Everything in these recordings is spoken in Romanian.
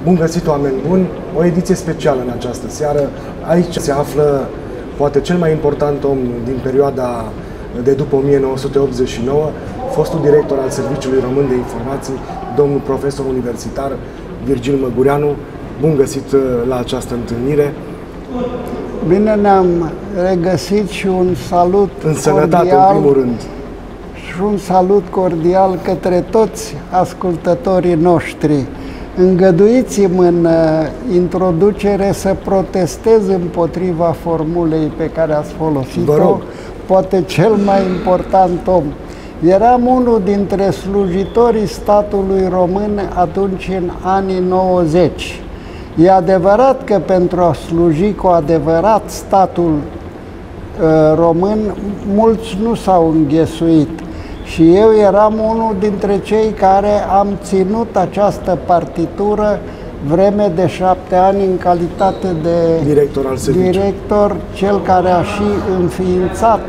Bun găsit, oameni buni! O ediție specială în această seară. Aici se află poate cel mai important om din perioada de după 1989, fostul director al Serviciului Român de Informații, domnul profesor universitar Virgil Măgureanu. Bun găsit la această întâlnire! Bine ne-am regăsit și un salut în sănătate, cordial, în primul rând. Și un salut cordial către toți ascultătorii noștri. Îngăduiți-mi în introducere să protestez împotriva formulei pe care ați folosit-o, poate cel mai important om. Eram unul dintre slujitorii statului român atunci în anii 90. E adevărat că pentru a sluji cu adevărat statul român, mulți nu s-au înghesuit. Și eu eram unul dintre cei care am ținut această partitură vreme de 7 ani în calitate de director al serviciului. Director, cel care a și înființat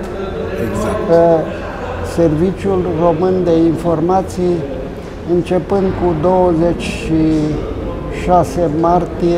Serviciul Român de Informații, începând cu 26 martie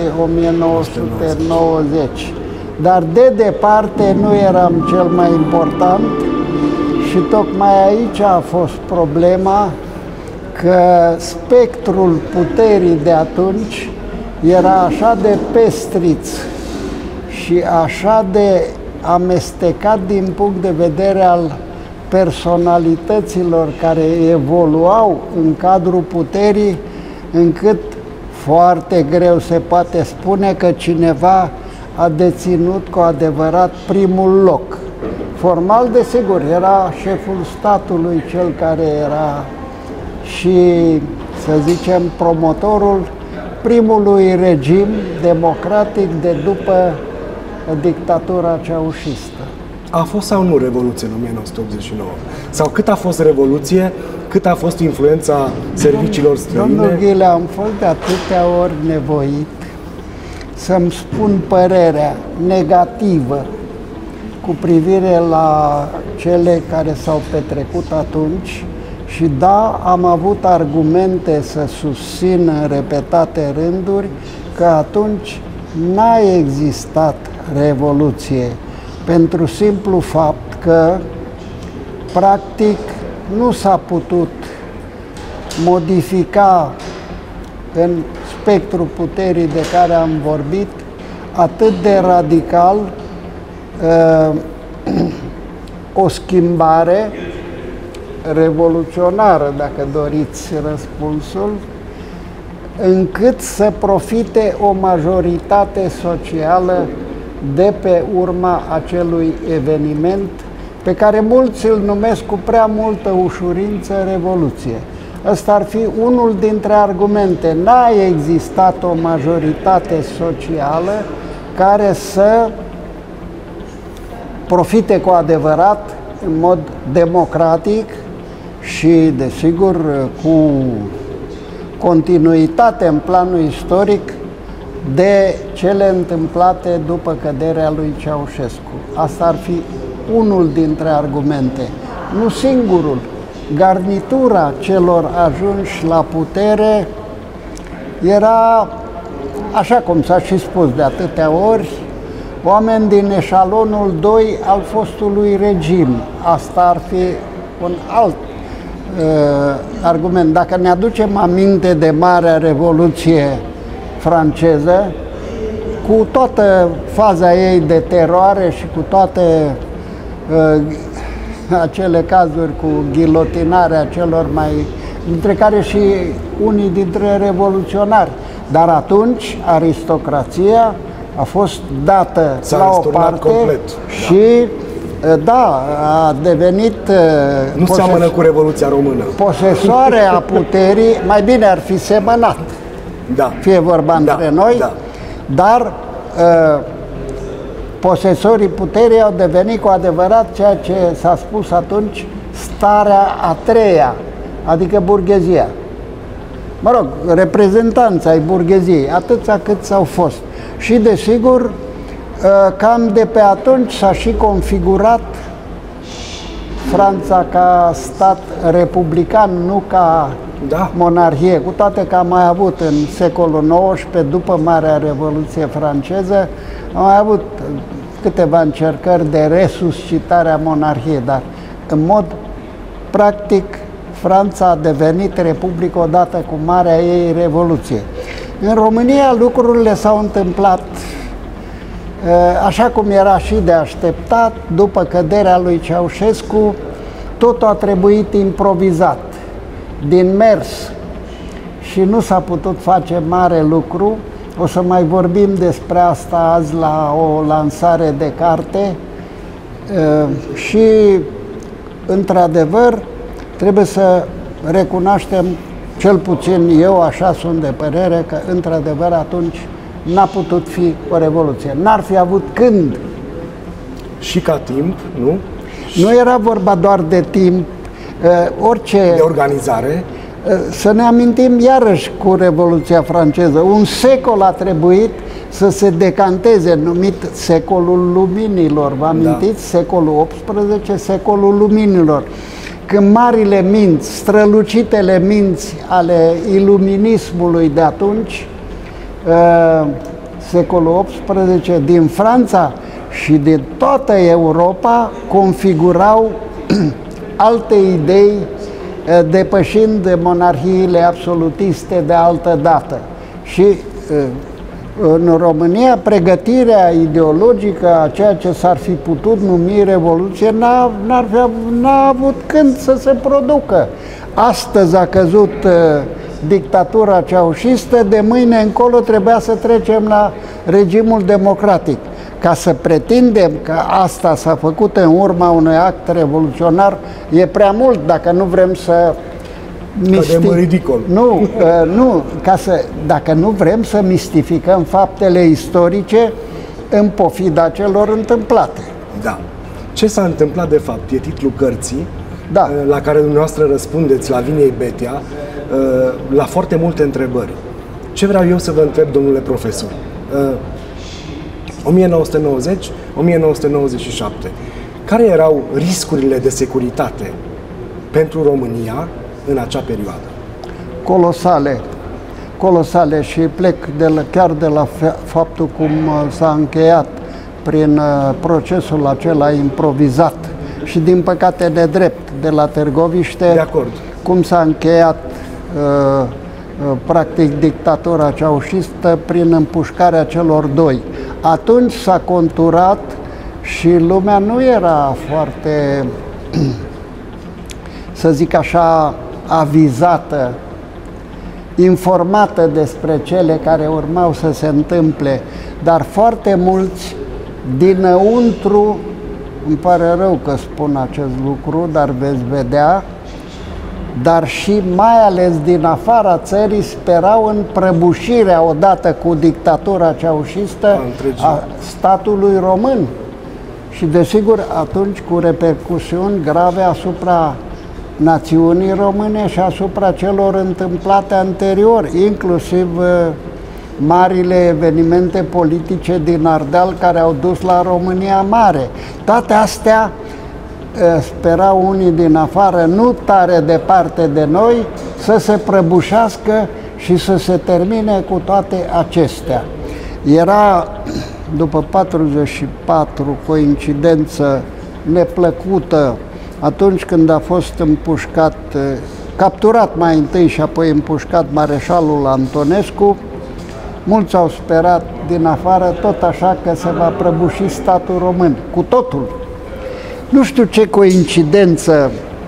1990. Dar de departe nu eram cel mai important. Și tocmai aici a fost problema, că spectrul puterii de atunci era așa de pestriț și așa de amestecat din punct de vedere al personalităților care evoluau în cadrul puterii, încât foarte greu se poate spune că cineva a deținut cu adevărat primul loc. Formal, desigur, era șeful statului cel care era și, să zicem, promotorul primului regim democratic de după dictatura ceaușistă. A fost sau nu Revoluție în 1989? Sau cât a fost Revoluție, cât a fost influența serviciilor străine? Domnul Ghile, am fost de atâtea ori nevoit să-mi spun părerea negativă cu privire la cele care s-au petrecut atunci și da, am avut argumente să susțin în repetate rânduri că atunci n-a existat revoluție, pentru simplu fapt că practic nu s-a putut modifica în spectrul puterii de care am vorbit atât de radical o schimbare revoluționară, dacă doriți răspunsul, încât să profite o majoritate socială de pe urma acelui eveniment pe care mulți îl numesc cu prea multă ușurință revoluție. Ăsta ar fi unul dintre argumente. N-a existat o majoritate socială care să profite cu adevărat, în mod democratic și, desigur, cu continuitate în planul istoric de cele întâmplate după căderea lui Ceaușescu. Asta ar fi unul dintre argumente. Nu singurul. Garnitura celor ajunși la putere era, așa cum s-a și spus de atâtea ori, oameni din eșalonul 2 al fostului regim. Asta ar fi un alt argument. Dacă ne aducem aminte de Marea Revoluție franceză, cu toată faza ei de teroare și cu toate acele cazuri cu ghilotinarea celor mai, dintre care și unii dintre revoluționari. Dar atunci aristocrația a fost dată la o parte complet. Și da, a devenit nu seamănă cu Revoluția Română. Posesoare a puterii, mai bine ar fi semănat, fie vorba între noi, dar posesorii puterii au devenit cu adevărat ceea ce s-a spus atunci, starea a treia, adică burghezia. Mă rog, reprezentanța ai burgheziei, atâția cât s-au fost. Și, desigur, cam de pe atunci s-a și configurat Franța ca stat republican, nu ca monarhie, cu toate că am mai avut în secolul XIX, după Marea Revoluție franceză, am mai avut câteva încercări de resuscitare a monarhiei, dar în mod practic Franța a devenit republică odată cu Marea ei Revoluție. În România lucrurile s-au întâmplat așa cum era și de așteptat. După căderea lui Ceaușescu, totul a trebuit improvizat, din mers, și nu s-a putut face mare lucru. O să mai vorbim despre asta azi la o lansare de carte și, într-adevăr, trebuie să recunoaștem, cel puțin eu așa sunt de părere, că, într-adevăr, atunci n-a putut fi o revoluție. N-ar fi avut când. Și ca timp, nu? Nu era vorba doar de timp, orice... De organizare. Să ne amintim iarăși cu Revoluția franceză. Un secol a trebuit să se decanteze, numit secolul luminilor. Vă amintiți? Da. Secolul XVIII, secolul luminilor. Când marile minți, strălucitele minți ale iluminismului de atunci, secolul XVIII, din Franța și din toată Europa, configurau alte idei, depășind monarhiile absolutiste de altă dată. Și în România, pregătirea ideologică a ceea ce s-ar fi putut numi revoluție n-a avut când să se producă. Astăzi a căzut dictatura ceaușistă, de mâine încolo trebuia să trecem la regimul democratic. Ca să pretindem că asta s-a făcut în urma unui act revoluționar, e prea mult, dacă nu vrem să ridicol. Dacă nu vrem să mistificăm faptele istorice în pofida celor întâmplate. Da. Ce s-a întâmplat de fapt? E titlul cărții, da, la care dumneavoastră răspundeți, Laviniei Betea, la foarte multe întrebări. Ce vreau eu să vă întreb, domnule profesor? 1990-1997. Care erau riscurile de securitate pentru România în acea perioadă? Colosale. Colosale, și plec chiar de la faptul cum s-a încheiat prin procesul acela improvizat și, din păcate, nedrept de la Târgoviște. De acord. Cum s-a încheiat practic dictatura ceaușistă prin împușcarea celor doi. Atunci s-a conturat și lumea nu era foarte, să zic așa, avizată, informată despre cele care urmau să se întâmple, dar foarte mulți dinăuntru, îmi pare rău că spun acest lucru, dar veți vedea, dar și mai ales din afara țării, sperau în prăbușirea odată cu dictatura ceaușistă a statului român. Și desigur atunci cu repercusiuni grave asupra națiunii române și asupra celor întâmplate anterior, inclusiv marile evenimente politice din Ardeal care au dus la România Mare. Toate astea sperau unii din afară, nu tare departe de noi, să se prăbușească și să se termine cu toate acestea. Era, după 44, coincidență neplăcută, atunci când a fost împușcat, capturat mai întâi și apoi împușcat mareșalul Antonescu, mulți au sperat din afară tot așa că se va prăbuși statul român, cu totul. Nu știu ce coincidență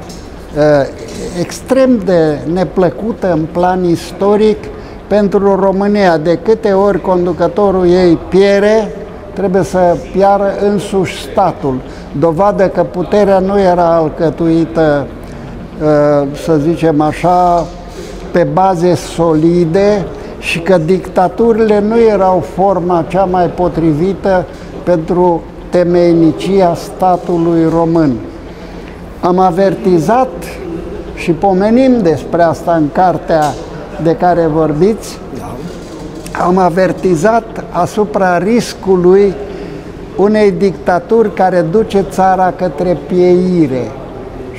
extrem de neplăcută în plan istoric pentru România. De câte ori conducătorul ei piere, trebuie să piară însuși statul. Dovadă că puterea nu era alcătuită, să zicem așa, pe baze solide și că dictaturile nu erau forma cea mai potrivită pentru temeinicia statului român. Am avertizat și pomenim despre asta în cartea de care vorbiți. Am avertizat asupra riscului unei dictaturi care duce țara către pieire. Și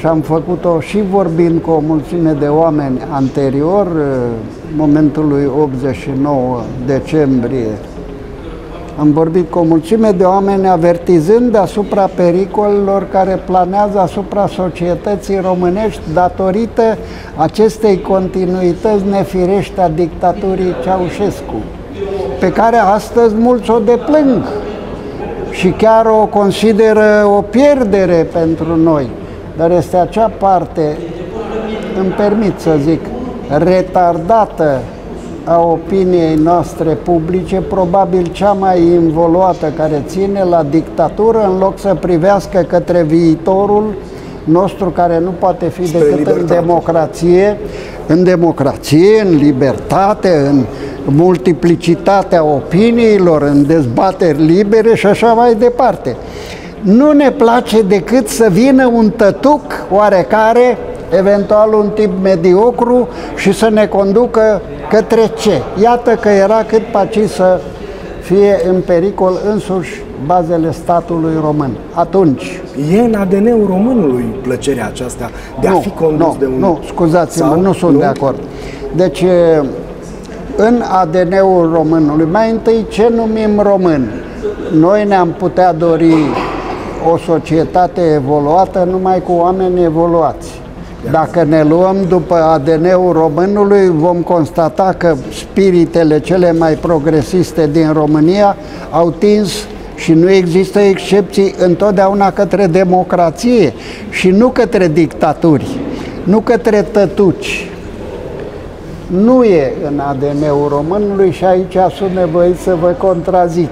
și am făcut-o și vorbind cu o mulțime de oameni anterior momentului 89 decembrie. Am vorbit cu o mulțime de oameni avertizând asupra pericolelor care planează asupra societății românești datorită acestei continuități nefirești a dictaturii Ceaușescu, pe care astăzi mulți o deplâng și chiar o consideră o pierdere pentru noi. Dar este acea parte, îmi permit să zic, retardată a opiniei noastre publice, probabil cea mai involuată, care ține la dictatură în loc să privească către viitorul nostru, care nu poate fi decât în democrație, în libertate, în multiplicitatea opiniilor, în dezbateri libere și așa mai departe. Nu ne place decât să vină un tătuc oarecare, eventual un tip mediocru, și să ne conducă către ce? Iată că era cât paci să fie în pericol însuși bazele statului român. Atunci... E în ADN-ul românului plăcerea aceasta de a fi condus de un... Nu, scuzați-mă, nu sunt de acord. Deci, în ADN-ul românului, mai întâi, ce numim român? Noi ne-am putea dori o societate evoluată numai cu oameni evoluați. Dacă ne luăm după ADN-ul românului, vom constata că spiritele cele mai progresiste din România au tins, și nu există excepții, întotdeauna către democrație și nu către dictaturi, nu către tătuci. Nu e în ADN-ul românului și aici sunt nevoit să vă contrazic.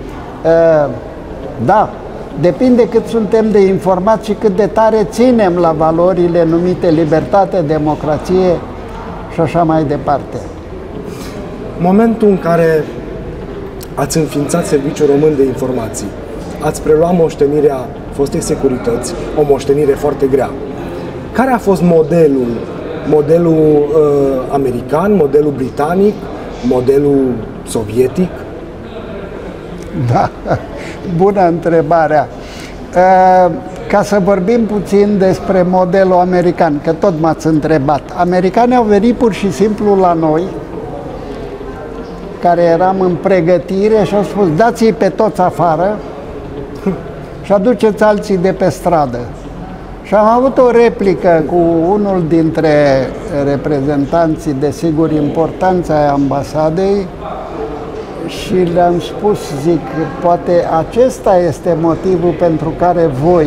Da, depinde cât suntem de informați și cât de tare ținem la valorile numite libertate, democrație și așa mai departe. Momentul în care ați înființat Serviciul Român de Informații, ați preluat moștenirea fostei securități, o moștenire foarte grea. Care a fost modelul? Modelul american, modelul britanic, modelul sovietic? Da, bună întrebarea. Ca să vorbim puțin despre modelul american, că tot m-ați întrebat. Americanii au venit pur și simplu la noi, care eram în pregătire, și au spus: dați-i pe toți afară și aduceți alții de pe stradă. Și am avut o replică cu unul dintre reprezentanții, desigur, importanța ai ambasadei, și le-am spus, zic, poate acesta este motivul pentru care voi,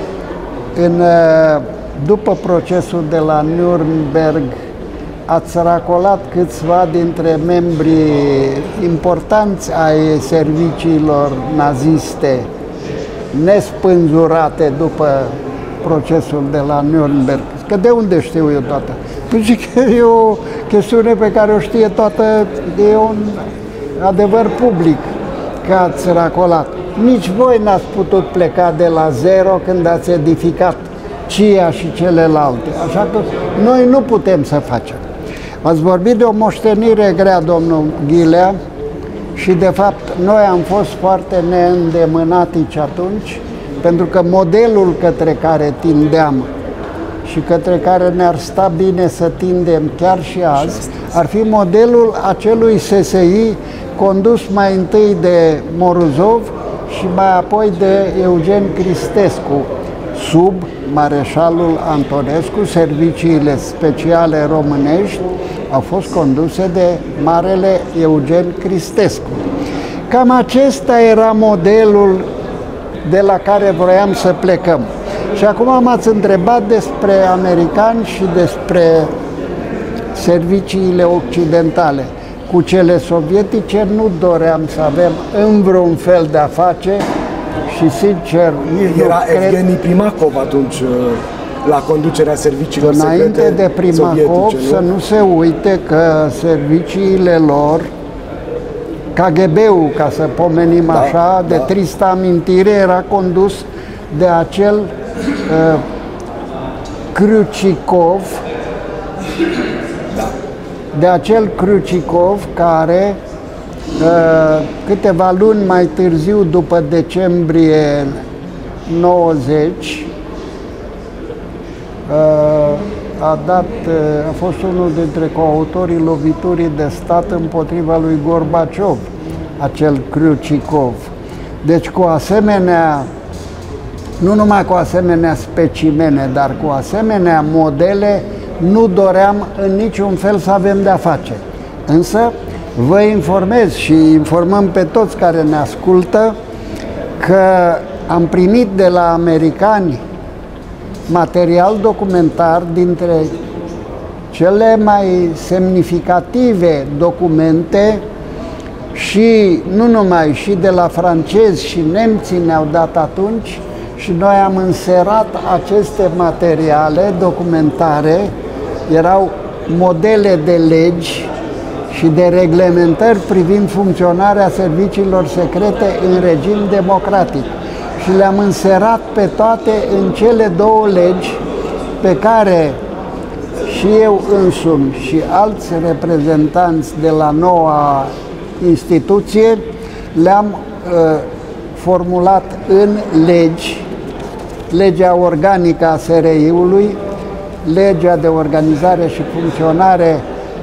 după procesul de la Nuremberg, ați racolat câțiva dintre membrii importanți ai serviciilor naziste, nespânzurate după procesul de la Nuremberg. Că de unde știu eu toată? Păi zic că e o chestiune pe care o știe toată, e un adevăr public că ați racolat. Nici voi n-ați putut pleca de la zero când ați edificat CIA și celelalte. Așa că noi nu putem să facem. Ați vorbit de o moștenire grea, domnul Ghilea, și de fapt noi am fost foarte neîndemânatici atunci, pentru că modelul către care tindeam și către care ne-ar sta bine să tindem chiar și azi, ar fi modelul acelui SSI condus mai întâi de Morozov și mai apoi de Eugen Cristescu, sub mareșalul Antonescu. Serviciile speciale românești au fost conduse de marele Eugen Cristescu. Cam acesta era modelul de la care vroiam să plecăm. Și acum m-ați întrebat despre americani și despre serviciile occidentale. Cu cele sovietice nu doream să avem în vreun fel de a face și, sincer, era Evgeni Primakov atunci la conducerea serviciilor secrete înainte de Primakov, să nu se uite că serviciile lor, KGB-ul, ca să pomenim așa, de tristă amintire, era condus de acel Kryuchikov, de acel Kryuchikov care câteva luni mai târziu, după decembrie 90, a fost unul dintre coautorii loviturii de stat împotriva lui Gorbaciov, acel Kryuchikov. Deci cu asemenea, nu numai cu asemenea specimene, dar cu asemenea modele, nu doream în niciun fel să avem de-a face. Însă vă informez și informăm pe toți care ne ascultă că am primit de la americani material documentar dintre cele mai semnificative documente și nu numai, și de la francezi și nemții ne-au dat atunci și noi am înserat aceste materiale documentare, erau modele de legi și de reglementări privind funcționarea serviciilor secrete în regim democratic. Și le-am înserat pe toate în cele două legi pe care și eu însumi și alți reprezentanți de la noua instituție le-am formulat în legi, legea organică a SRI-ului, legea de organizare și funcționare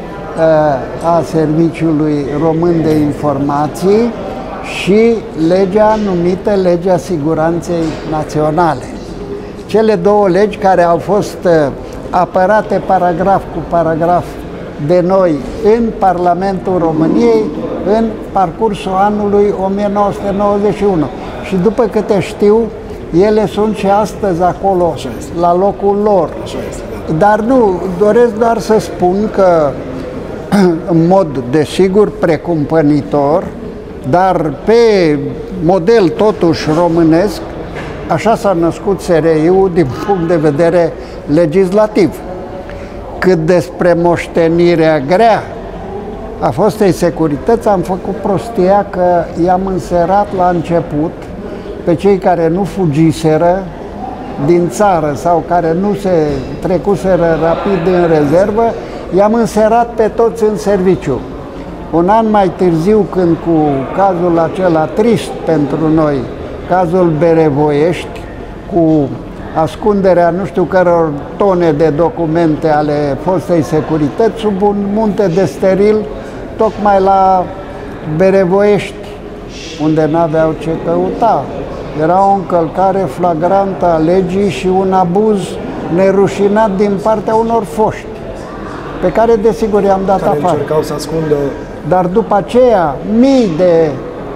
a Serviciului Român de Informații și legea numită Legea Siguranței Naționale. Cele două legi care au fost apărate paragraf cu paragraf de noi în Parlamentul României în parcursul anului 1991. Și după câte știu, ele sunt și astăzi acolo, la locul lor. Dar nu, doresc doar să spun că în mod desigur precumpănitor, dar pe model totuși românesc, așa s-a născut SRI-ul din punct de vedere legislativ. Cât despre moștenirea grea a fostei securități, am făcut prostia că i-am înserat la început pe cei care nu fugiseră din țară sau care nu se trecuseră rapid în rezervă, i-am înserat pe toți în serviciu. Un an mai târziu, când cu cazul acela trist pentru noi, cazul Berevoiești, cu ascunderea nu știu căror tone de documente ale fostei securități sub un munte de steril, tocmai la Berevoiești, unde n-aveau ce căuta. Era o încălcare flagrantă a legii și un abuz nerușinat din partea unor foști, pe care desigur i-am dat afară. Încercau să ascundă. Dar după aceea, mii de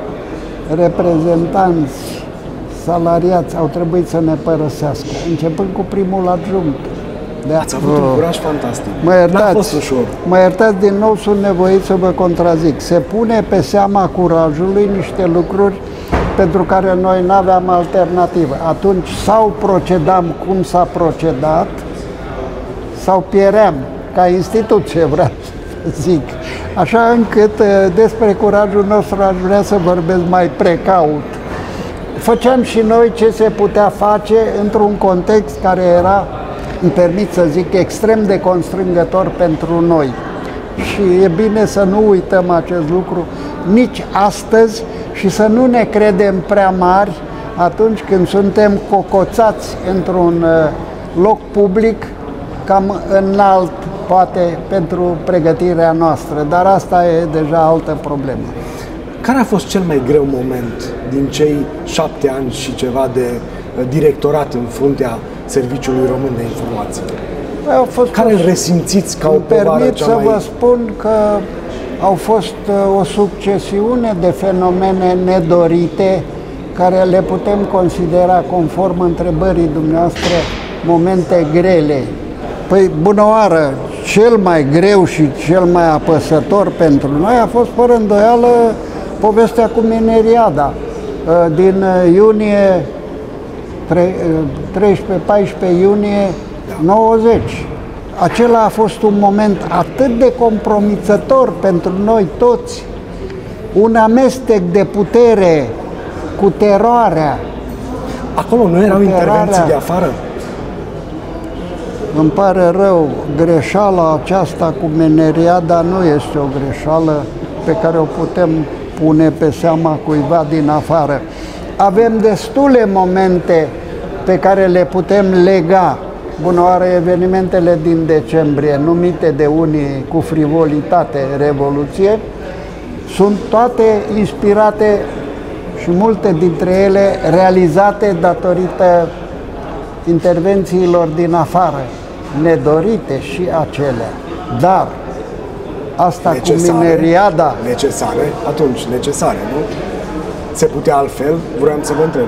reprezentanți salariați au trebuit să ne părăsească, începând cu primul adjunct. Ați avut un curaj fantastic. N-a fost ușor. Mă iertați, din nou sunt nevoit să vă contrazic. Se pune pe seama curajului niște lucruri pentru care noi nu aveam alternativă. Atunci sau procedam cum s-a procedat, sau pieream ca instituție, vreau să zic. Așa încât despre curajul nostru aș vrea să vorbesc mai precaut. Făceam și noi ce se putea face într-un context care era, îmi permit să zic, extrem de constrângător pentru noi. Și e bine să nu uităm acest lucru nici astăzi și să nu ne credem prea mari atunci când suntem cocoțați într-un loc public cam înalt, poate, pentru pregătirea noastră, dar asta e deja altă problemă. Care a fost cel mai greu moment din cei 7 ani și ceva de directorat în fruntea Serviciului Român de Informații? Care îl resimțiți ca o povară cea mai... să vă spun că au fost o succesiune de fenomene nedorite care le putem considera, conform întrebării dumneavoastră, momente grele. Păi, bună oară, cel mai greu și cel mai apăsător pentru noi a fost, fără îndoială, povestea cu Mineriada din iunie, 13-14 iunie 90. Acela a fost un moment atât de compromițător pentru noi toți, un amestec de putere cu teroarea. Acolo nu erau intervenții de afară? Îmi pare rău, greșeala aceasta cu Mineriada nu este o greșeală pe care o putem pune pe seama cuiva din afară. Avem destule momente pe care le putem lega Bună oară, evenimentele din decembrie, numite de unii cu frivolitate revoluție, sunt toate inspirate și multe dintre ele realizate datorită intervențiilor din afară, nedorite și acelea. Dar asta necesare, cu mineriada... Necesare? Atunci, necesare, nu? Se putea altfel? Vreau să vă întreb.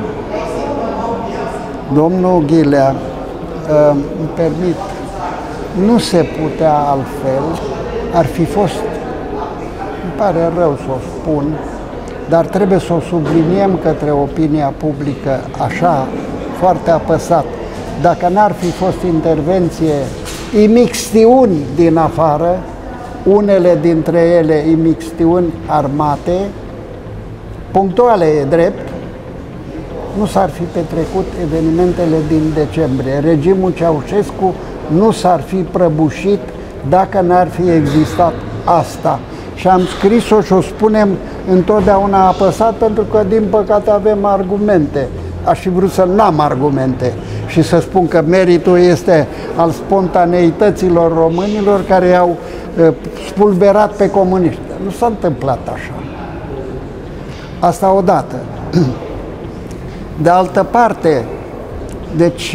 Domnul Ghilea, îmi permit, nu se putea altfel, ar fi fost, îmi pare rău să o spun, dar trebuie să o subliniem către opinia publică așa, foarte apăsat. Dacă n-ar fi fost intervenție, imixtiuni din afară, unele dintre ele imixtiuni armate, punctuale e drept, nu s-ar fi petrecut evenimentele din decembrie. Regimul Ceaușescu nu s-ar fi prăbușit dacă n-ar fi existat asta. Și am scris-o și o spunem întotdeauna apăsat, pentru că, din păcate, avem argumente. Aș fi vrut să n-am argumente și să spun că meritul este al spontaneităților românilor care i-au spulberat pe comuniști. Nu s-a întâmplat așa. Asta odată. De altă parte, deci,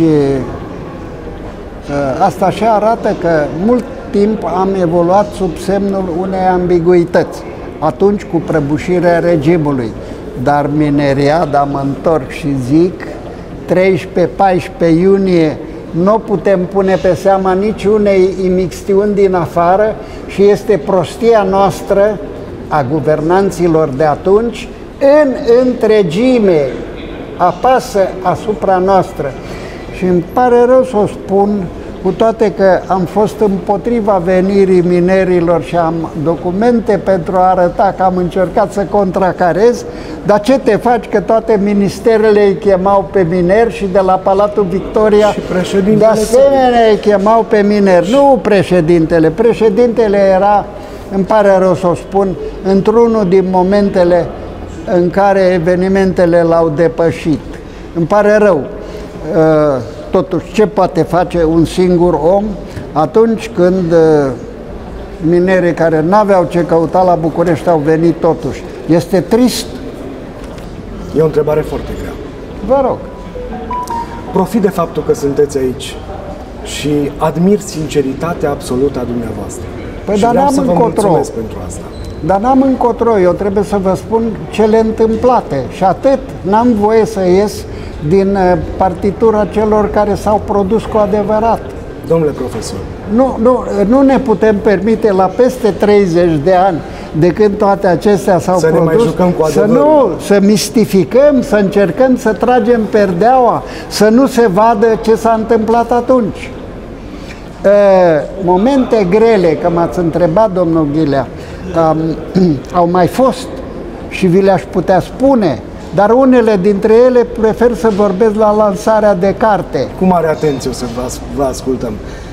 asta și arată că mult timp am evoluat sub semnul unei ambiguități, atunci cu prăbușirea regimului. Dar mineriada, mă întorc și zic, 13-14 iunie nu putem pune pe seama niciunei imixtiuni din afară și este prostia noastră a guvernanților de atunci în întregime apasă asupra noastră. Și îmi pare rău să o spun, cu toate că am fost împotriva venirii minerilor și am documente pentru a arăta că am încercat să contracarez, dar ce te faci că toate ministerele îi chemau pe mineri și de la Palatul Victoria de asemenea îi chemau pe mineri. Nu președintele. Președintele era, îmi pare rău să o spun, într-unul din momentele în care evenimentele l-au depășit. Îmi pare rău. Totuși, ce poate face un singur om atunci când minerii care n-aveau ce căuta la București au venit totuși? Este trist. E o întrebare foarte grea. Vă rog. Profit de faptul că sunteți aici și admir sinceritatea absolută a dumneavoastră. Păi, și dar vreau n-am să vă încotro. mulțumesc pentru asta. Dar n-am încotro, eu trebuie să vă spun cele întâmplate și atât. N-am voie să ies din partitura celor care s-au produs cu adevărat. Domnule profesor. Nu ne putem permite la peste 30 de ani de când toate acestea s-au produs, să ne mai jucăm cu adevărul. să mistificăm, să încercăm să tragem perdeaua, să nu se vadă ce s-a întâmplat atunci. Momente grele, că m-ați întrebat, domnul Ghilea, au mai fost și vi le-aș putea spune, dar unele dintre ele prefer să vorbesc la lansarea de carte. Cu mare atenție o să vă ascultăm.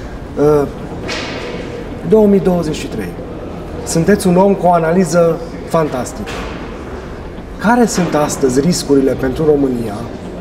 2023. Sunteți un om cu o analiză fantastică. Care sunt astăzi riscurile pentru România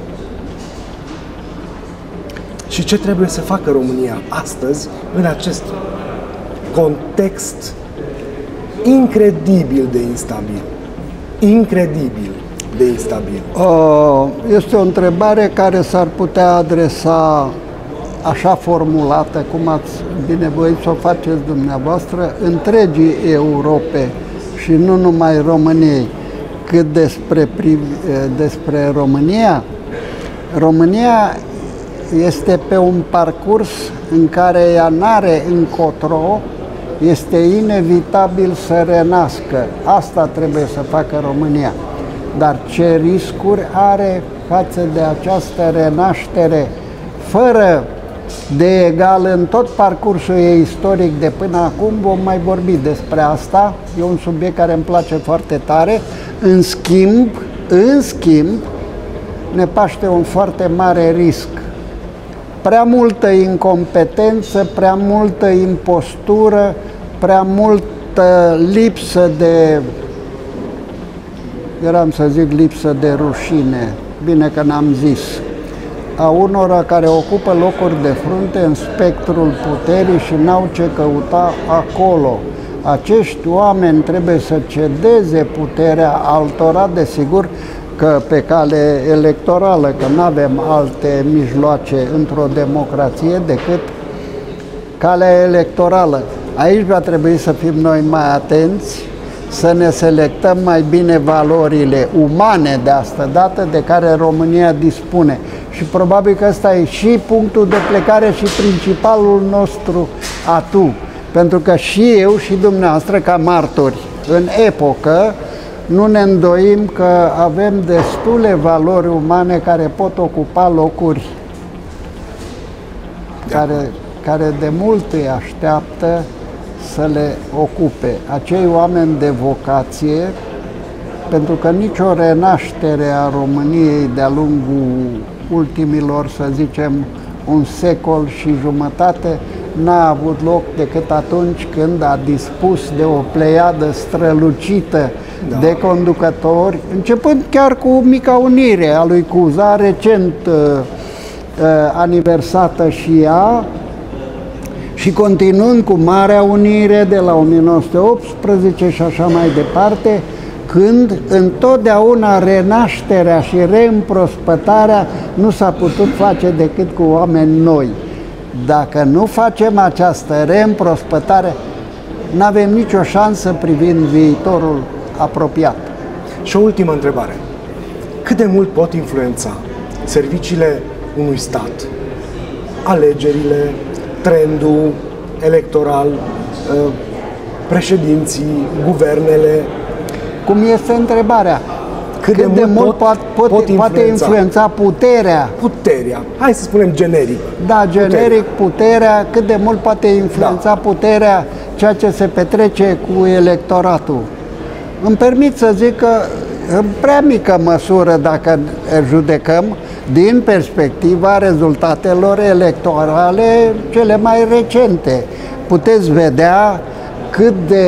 și ce trebuie să facă România astăzi în acest context incredibil de instabil? Incredibil de instabil. Este o întrebare care s-ar putea adresa așa formulată, cum ați binevoit să o faceți dumneavoastră, întregii Europe și nu numai României. Cât despre România, România este pe un parcurs în care ea n-are încotro, este inevitabil să renască. Asta trebuie să facă România. Dar ce riscuri are față de această renaștere fără de egal în tot parcursul ei istoric de până acum? Vom mai vorbi despre asta. E un subiect care îmi place foarte tare. În schimb, ne paște un foarte mare risc. Prea multă incompetență, prea multă impostură, prea multă lipsă de, lipsă de rușine. Bine că n-am zis. a unora care ocupă locuri de frunte în spectrul puterii și n-au ce căuta acolo. Acești oameni trebuie să cedeze puterea altora, desigur că pe cale electorală, că nu avem alte mijloace într-o democrație decât calea electorală. Aici va trebui să fim noi mai atenți, să ne selectăm mai bine valorile umane de asta dată de care România dispune. Și probabil că ăsta e și punctul de plecare și principalul nostru atu. Pentru că și eu și dumneavoastră ca martori în epocă nu ne îndoim că avem destule valori umane care pot ocupa locuri care de mult îi așteaptă să le ocupe. Acei oameni de vocație, pentru că nicio renaștere a României de-a lungul ultimilor, să zicem, un secol și jumătate, n-a avut loc decât atunci când a dispus de o pleiadă strălucită de conducători, începând chiar cu Mica Unire a lui Cuza, recent aniversată și ea, și continuând cu Marea Unire de la 1918 și așa mai departe, când întotdeauna renașterea și reîmprospătarea nu s-a putut face decât cu oameni noi. Dacă nu facem această reîmprospătare, nu avem nicio șansă privind viitorul apropiat. Și o ultimă întrebare. Cât de mult pot influența serviciile unui stat, alegerile, trendul electoral, președinții, guvernele? Cum este întrebarea? Cât de mult poate influența puterea? Puterea. Hai să spunem generic. Da, generic puterea. Cât de mult poate influența puterea ceea ce se petrece cu electoratul? Îmi permit să zic că în prea mică măsură, dacă judecăm din perspectiva rezultatelor electorale cele mai recente. Puteți vedea cât de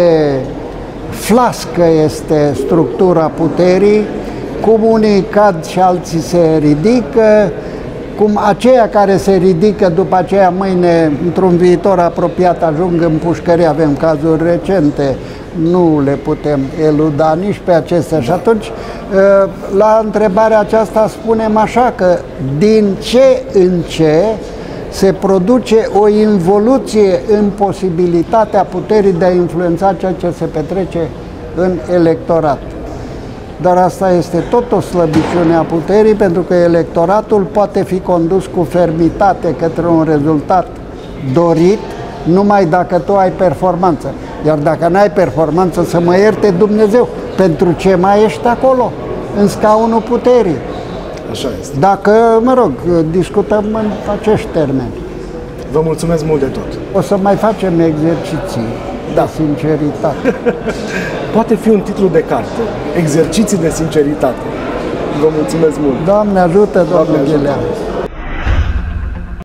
flască este structura puterii, cum unii cad și alții se ridică, cum aceia care se ridică după aceea mâine, într-un viitor apropiat, ajung în pușcărie. Avem cazuri recente, nu le putem eluda nici pe acestea. Și atunci, la întrebarea aceasta spunem așa, că din ce în ce se produce o involuție în posibilitatea puterii de a influența ceea ce se petrece în electorat. Dar asta este tot o slăbiciune a puterii, pentru că electoratul poate fi condus cu fermitate către un rezultat dorit numai dacă tu ai performanță. Iar dacă n-ai performanță, să mă ierte Dumnezeu, pentru ce mai ești acolo, în scaunul puterii? Așa este. Dacă, mă rog, discutăm în acești termeni. Vă mulțumesc mult de tot. O să mai facem exerciții de sinceritate. Poate fi un titlu de carte. Exerciții de sinceritate. Vă mulțumesc mult. Doamne ajută, domnul Ghilean.